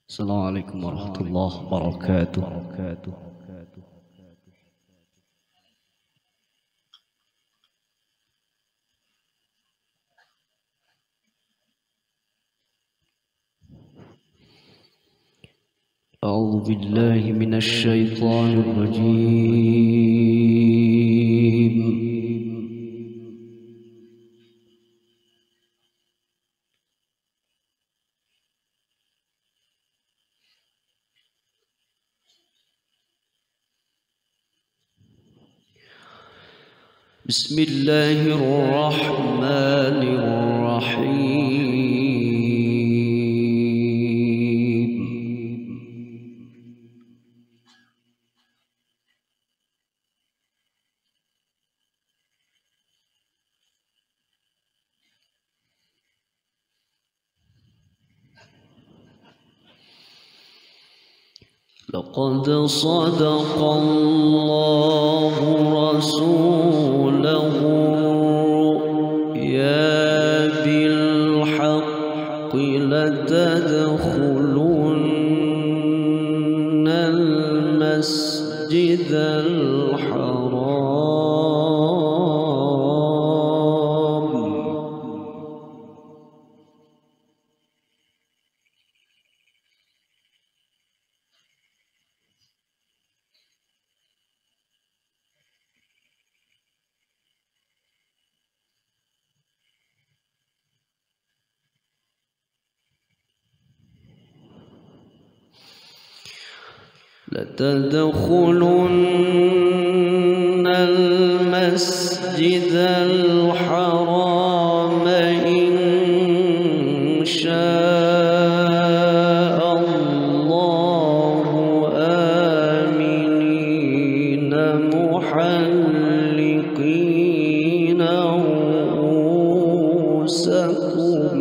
السلام عليكم ورحمة الله وبركاته. أعوذ بالله من الشيطان الرجيم. بسم الله الرحمن الرحيم. لقد صدق الله رسوله الرؤيا بالحق لتدخلن المسجد الحرام لتدخلن المسجد الحرام إن شاء الله آمنين محلقين رؤوسكم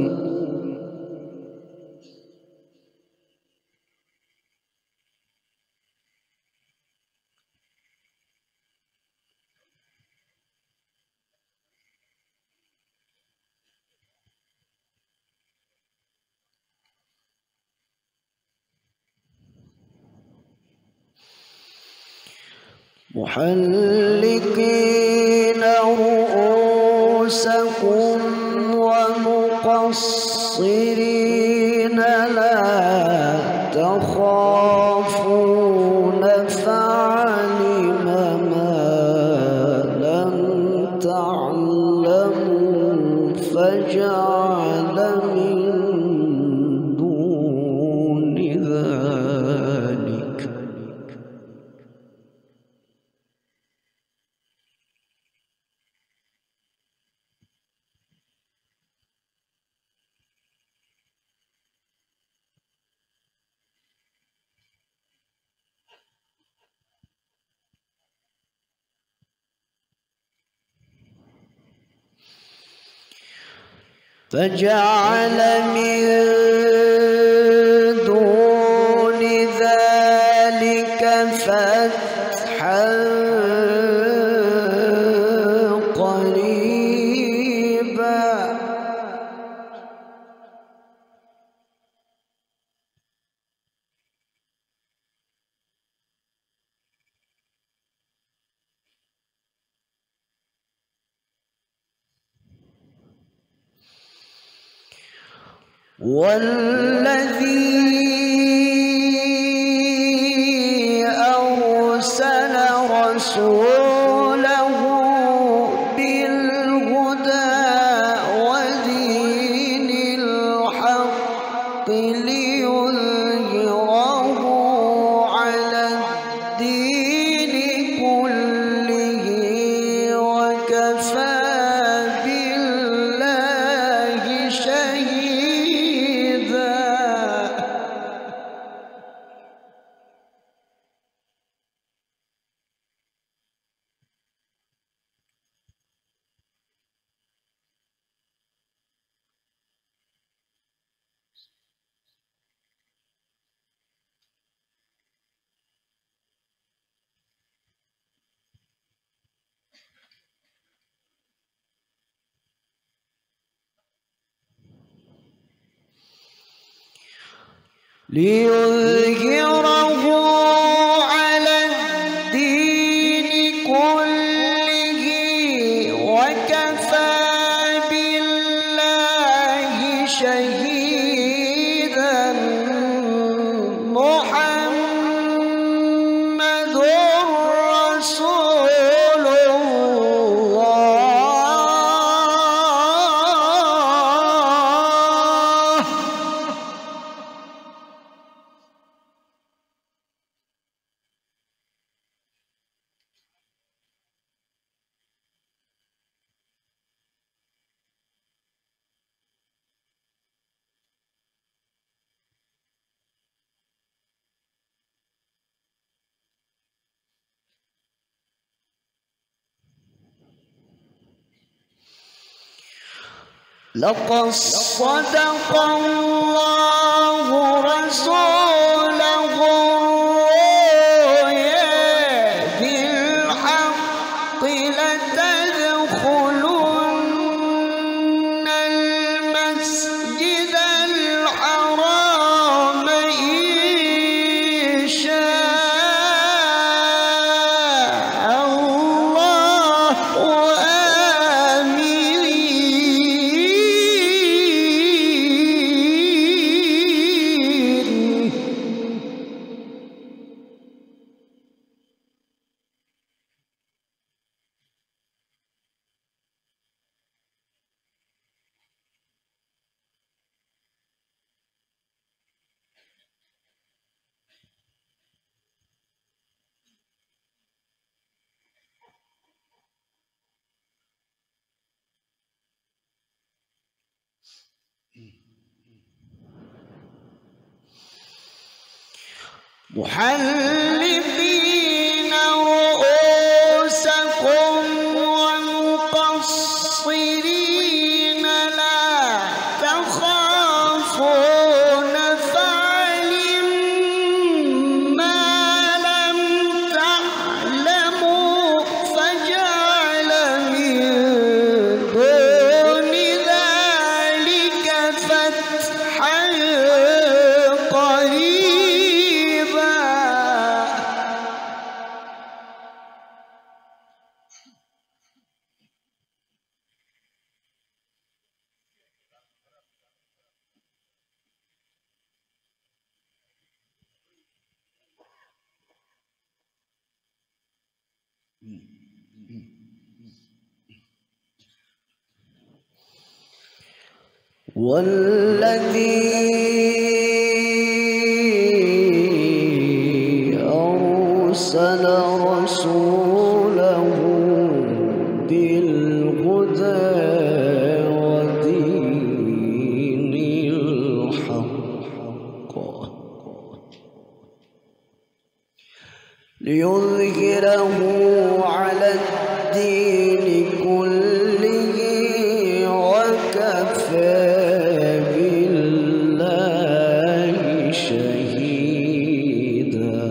ومقصرين لا تخافون فعلم ما لم تعلموا فجعل من دون ذلك فجعل من دون ذلك فتحا قريبا والذي أرسل رسوله بالهدى ودين الحق ليظهره على الدين كله وكفى بالله شهيدا. ليظهره على الدين كله وكفى بالله شهيدا محمد رسول الله. لقد صدق الله رسوله الرؤيا بالحق لتدخلن المسجد الحرام إن شاء الله محلقين رؤوسكم ومقصرين لا تخافون فعلما لم تعلموا فجعل من دون ذلك فتحا قريبا. والذي أرسل رسوله بالهدى ودين الحق ليظهره على الدين كله وكفى بالله شهيدا.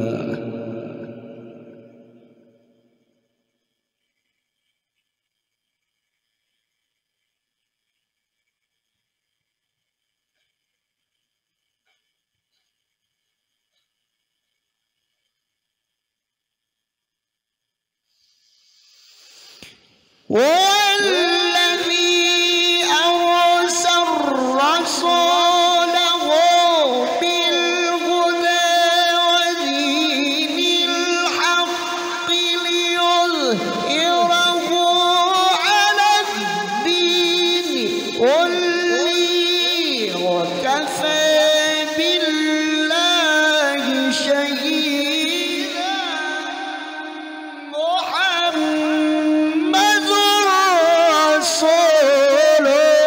والذي أرسل رسوله بالهدى ودين الحق ليظهره على الدين كله وكفى بالله شهيدا. محمد رسول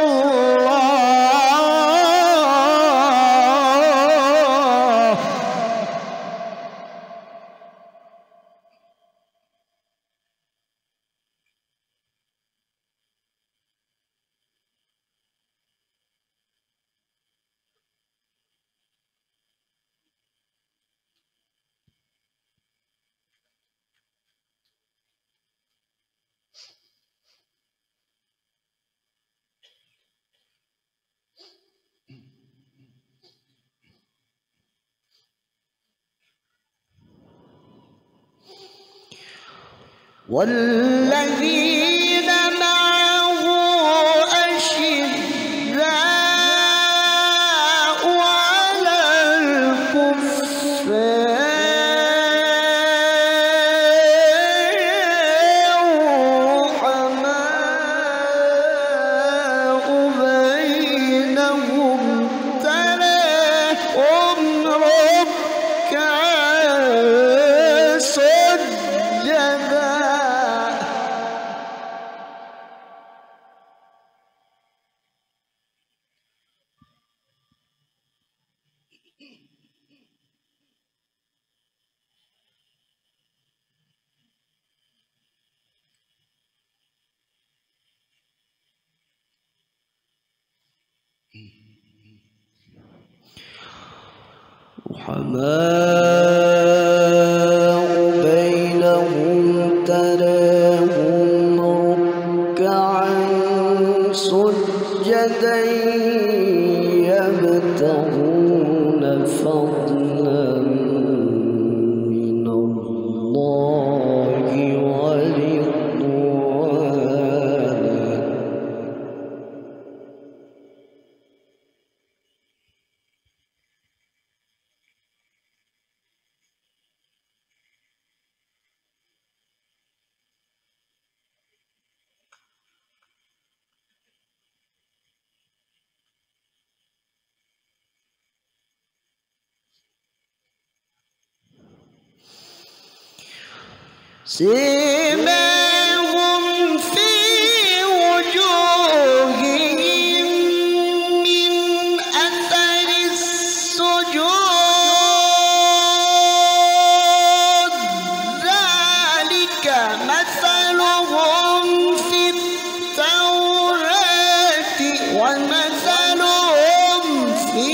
الله. والذين معه أشداء على الكفار رحماء بينهم تراهم ركعا سجدا رحماء بينهم تراهم ركعا سجدا يبتغون فضلا من الله ورضوانا سيماهم في وجوههم من أثر السجود ذلك مثلهم في التوراة ومثلهم في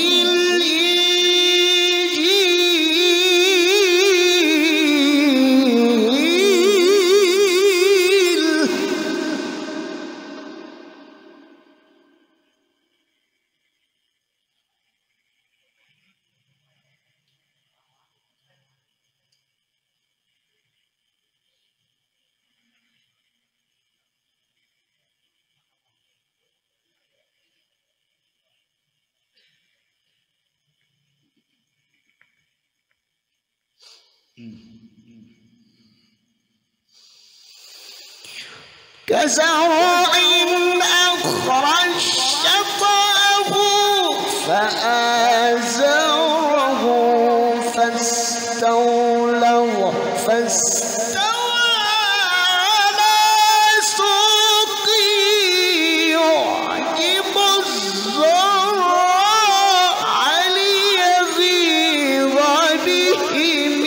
كزرع أخرج شطأه فآزره فاستوى على سوقه يعجب الزراع ليغيظ بهم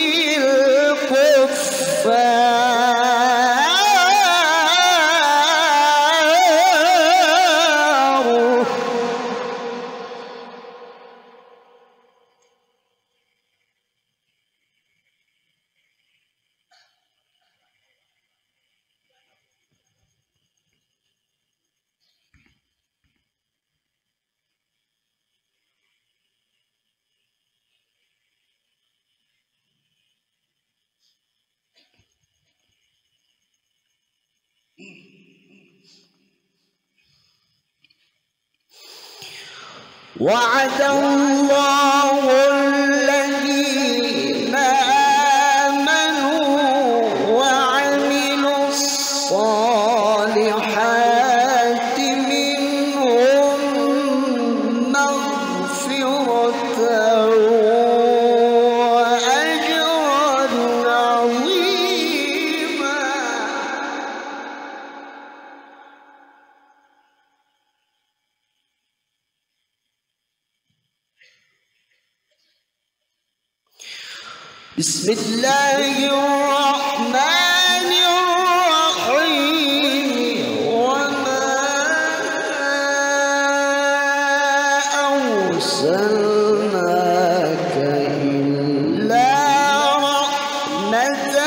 الكفار وعد الله الذين آمنوا وعملوا الصالحات منهم مغفرة وأجرا عظيما. بسم الله الرحمن الرحيم وما أرسلناك إلا رحمة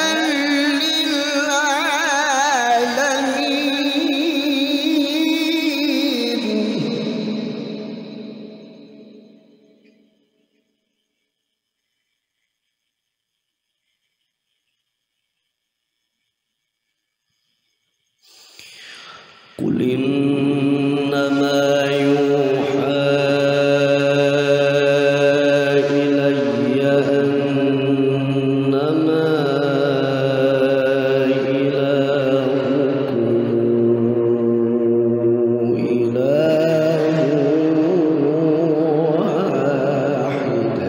للعالمين. قل إنما يوحى إلي أنما إلهكم إله واحد.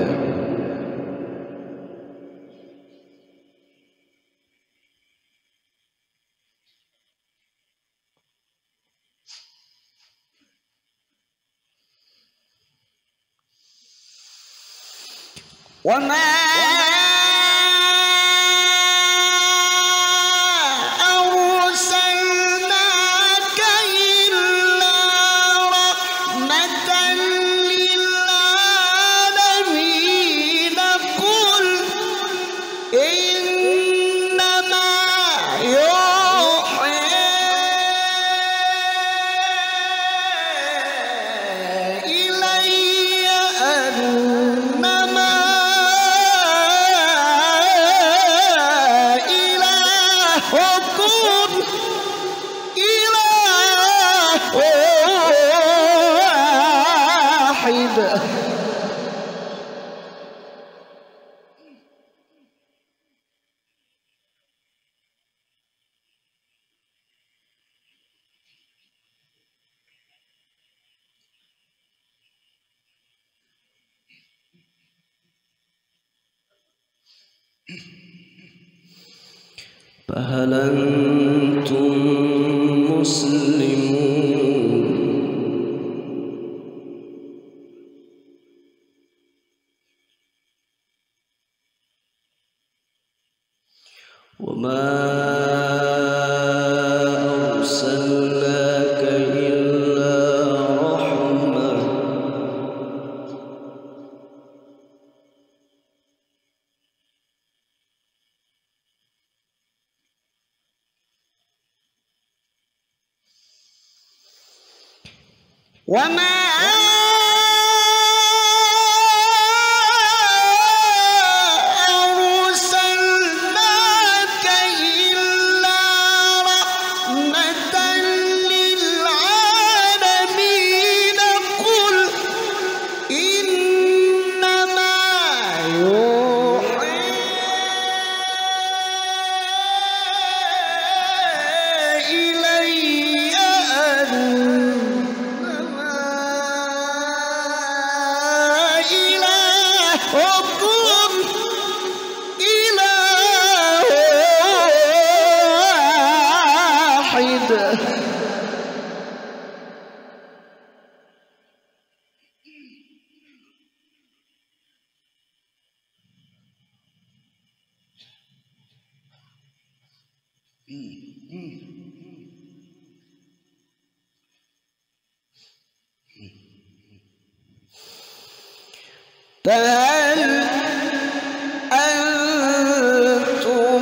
وما أرسلناك إلا رحمة للعالمين. قل إنما يوحى إلي أنما إلهكم إله واحد. فهل أنتم مسلمون؟ وما أرسلناك إلا رحمة. وما أرسلناك إلا رحمة للعالمين. قل إنما يوحى إلي أنما إلهكم إله واحد. فهل أنتم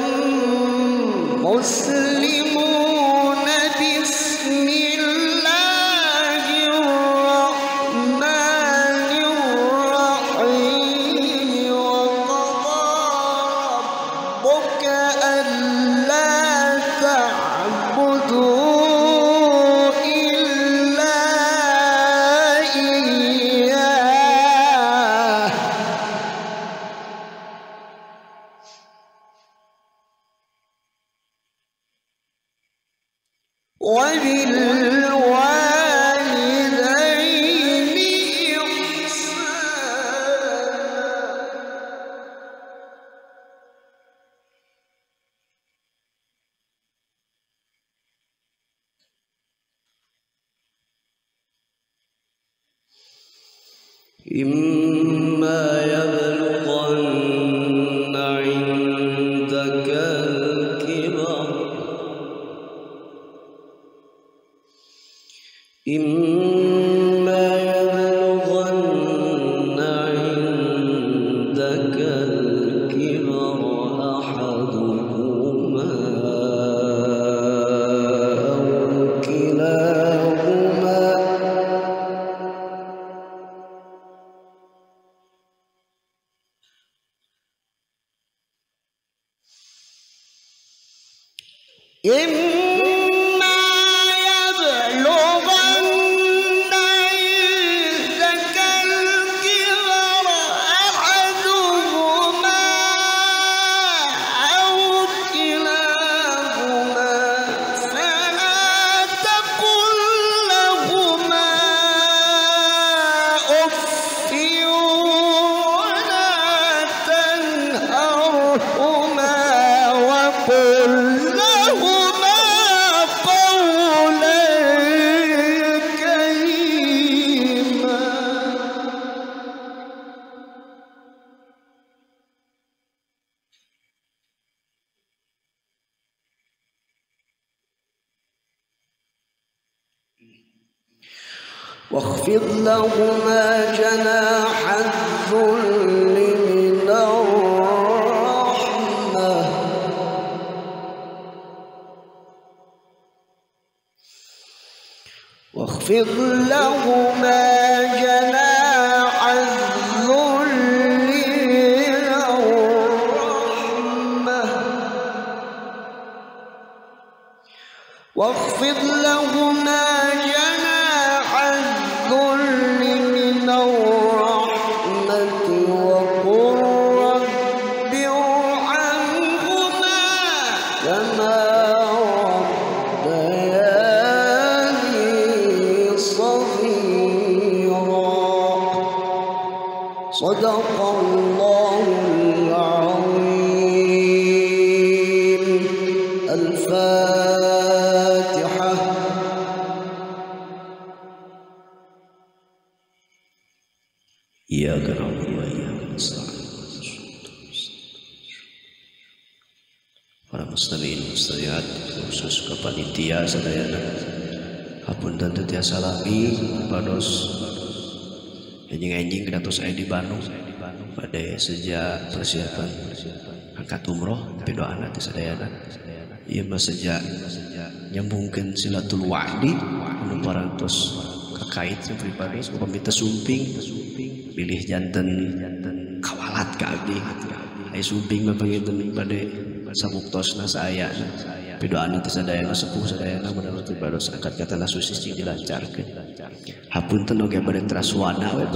مسلمون؟ بسم الله الرحمن الرحيم. وقضى ربك ألا تعبدوا إلا إياه وبالوالدين إحسانا. إما يبلغن عندك الكبر أحدهما أو كلاهما إما يبلغن واخفض لهما جناح الذل من الرحمة واخفض لهما جناح الذل من الرحمة واخفض لهما جناح الذل من الرحمة وقل رب ارحمهما كما ربياني صغيرا. صدق الله العظيم. الفاتحة. إياك نعبد وإياك نستعين. Para muslimin muslimat khusus kepanitia sadayana hapunten teu tiasa salami pados enjing-enjing kados aya di Bandung pada sejak persiapan angkat umroh doana teh sadayana ieu mah sejak nyambungkeun silatul wa'di anu parantos kakait pripados pamita sumping pilih janten kawalat ka abdi aya sumping mah panginten bade sabuktosna saayana pidoana teh sadayana sepuh sadayana mudah-mudahan pripados angkat katana susis cing dilancarkeun hapunten oge bade traswana we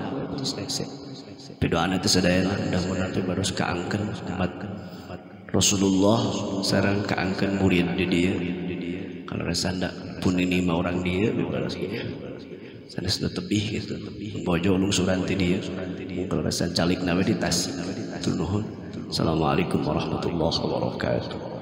pidoana teh sadayana mudah-mudahan pripados kaangkeun umat Rasulullah sareng kaangkeun murid di dieu kalau rasanda pun ini mah orang dieu pripados kieu sanesna tebih gitu bojo lungsuran ti dieu kalau rasan calikna we di tas. Assalamualaikum warahmatullahi wabarakatuh.